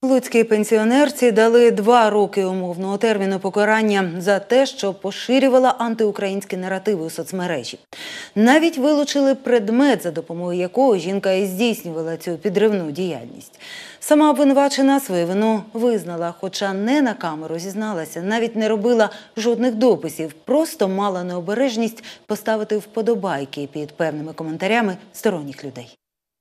Луцькій пенсіонерці дали 2 роки умовного терміну покарання за те, що поширювала антиукраїнські наративи у соцмережі. Навіть вилучили предмет, за допомогою якого жінка і здійснювала цю підривну діяльність. Сама обвинувачена свою вину визнала, хоча не на камеру зізналася, навіть не робила жодних дописів, просто мала необережність поставити вподобайки під певними коментарями сторонніх людей.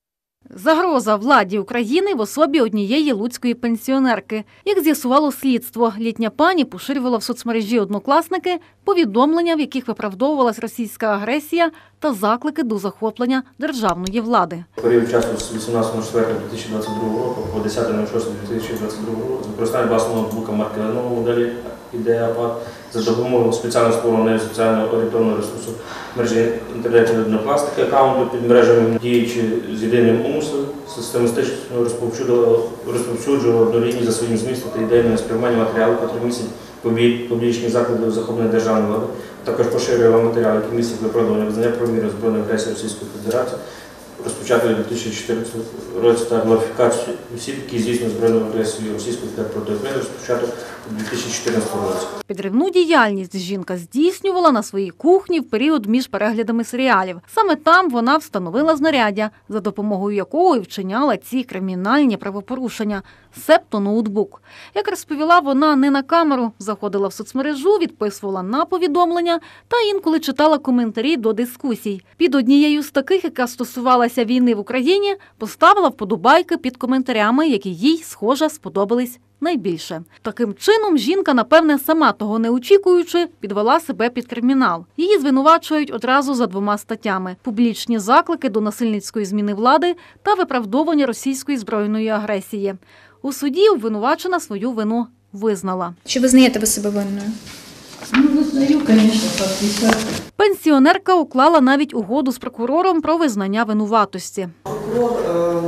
Загроза владі України в особі однієї луцької пенсіонерки. Як з'ясувало слідство, літня пані поширювала в соцмережі «Однокласники» повідомлення, в яких виправдовувалась російська агресія та заклики до захоплення державної влади. У період часу з 18.04.2022 року по 10.06.2022 року з використання власного ноутбука марки Lenovo моделі IdeaPad за допомогою спеціально створеного соціально орієнтованого ресурсу мережі інтернету «Однокласники» аккаунту під мережами, діючи з єдиним умислом, систематично розповсюджував однолітні за своїм змістом та ідейним спрямуванням матеріалів, котрі містять публічні заклади захоплення державної влади, також поширював матеріали, які містять виправдання визнання правомірної збройної агресії Російської Федерації, розпочати у 2014 році та глафікацію осіб, які здійснюють збройну агресію Російської Федерації проти України, розпочати у 2014 році. Підривну діяльність жінка здійснювала на своїй кухні в період між переглядами серіалів. Саме там вона встановила знаряддя, за допомогою якого і вчиняла ці кримінальні правопорушення, себто ноутбук. Як розповіла вона не на камеру, заходила в соцмережу, відписувала на повідомлення та інколи читала коментарі до дискусій. Під однією з таких, яка стосувалася війни в Україні, поставила вподобайки під коментарями, які їй, схоже, сподобались найбільше. Таким чином, жінка, напевне, сама того не очікуючи, підвела себе під кримінал. Її звинувачують одразу за 2 статтями – публічні заклики до насильницької зміни влади та виправдовування російської збройної агресії. У суді обвинувачена свою вину визнала. Чи визнаєте ви себе винною? Визнаю, звісно, фактично. Пенсіонерка уклала навіть угоду з прокурором про визнання винуватості. Прокурор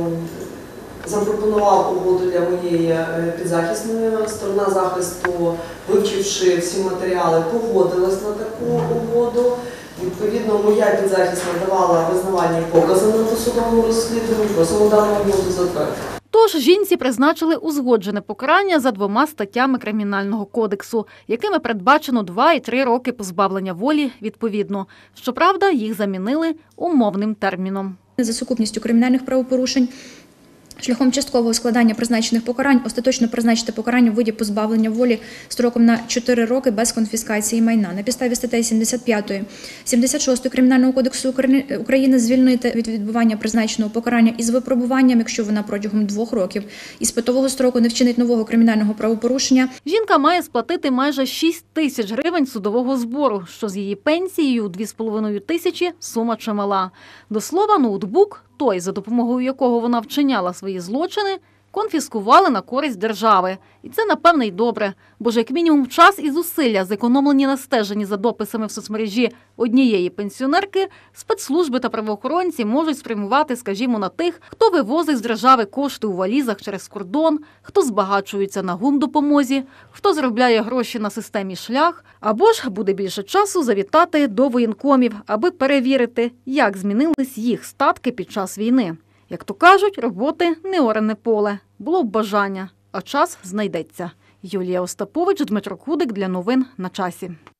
запропонував угоду для моєї підзахисної. Сторона захисту, вивчивши всі матеріали, погодилась на таку угоду. Відповідно, моя підзахисна давала визнавальні покази на досудовому розслідуванні, просимо дану угоду затвердити. Тож жінці призначили узгоджене покарання за 2 статтями Кримінального кодексу, якими передбачено 2 і 3 роки позбавлення волі відповідно. Щоправда, їх замінили умовним терміном. За сукупністю кримінальних правопорушень шляхом часткового складання призначених покарань остаточно призначити покарання в виді позбавлення волі строком на 4 роки без конфіскації майна. На підставі статей 75, 76 Кримінального кодексу України звільнити від відбування призначеного покарання із випробуванням, якщо вона протягом 2 років із питового строку не вчинить нового кримінального правопорушення. Жінка має сплатити майже 6 тисяч гривень судового збору, що з її пенсією 2,5 тисячі сума чимала. До слова, ноутбук, той, за допомогою якого вона вчиняла свої злочини, конфіскували на користь держави. І це, напевне, й добре, бо ж як мінімум час і зусилля, зекономлені на стеженні за дописами в соцмережі однієї пенсіонерки, спецслужби та правоохоронці можуть спрямувати, скажімо, на тих, хто вивозить з держави кошти у валізах через кордон, хто збагачується на гумдопомозі, хто заробляє гроші на системі «Шлях», або ж буде більше часу завітати до воєнкомів, аби перевірити, як змінились їх статки під час війни. Як то кажуть, роботи не оране поле. Було б бажання, а час знайдеться. Юлія Остапович, Дмитро Кудик для новин на часі.